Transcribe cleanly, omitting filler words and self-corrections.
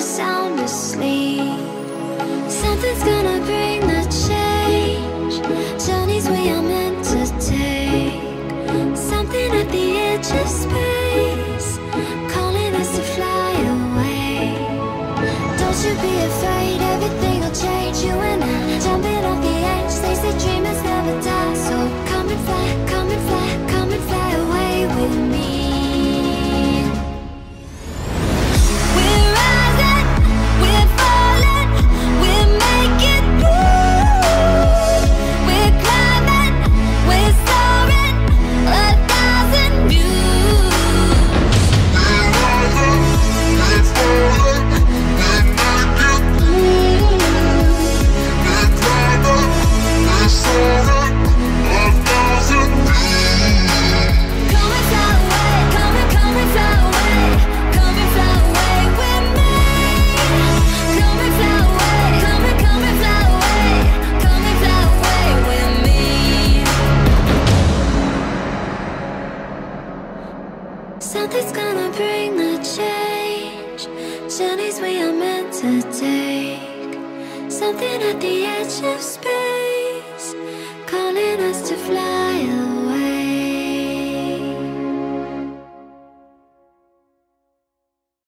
sound asleep. Something's gonna bring the change. Journeys we are meant to take. Something at the edge of space, calling us to fly away. Don't you be afraid, everything will change. You and I, jumping off the edge. They say dreamers never die, so come and fly, come and fly, come and fly away with me. We're rising, we're falling, we're making moves. We're climbing, we're soaring, 1,000 views. We're rising, we're falling, we're making moves. We're climbing, we're soaring, 1,000 views. Come and fly away, come and fly away, come and fly away with me. Come and fly away, come and fly away, come and fly away with me. Something's gonna bring the change. Journeys we are meant to take. Something at the edge of space, calling us to fly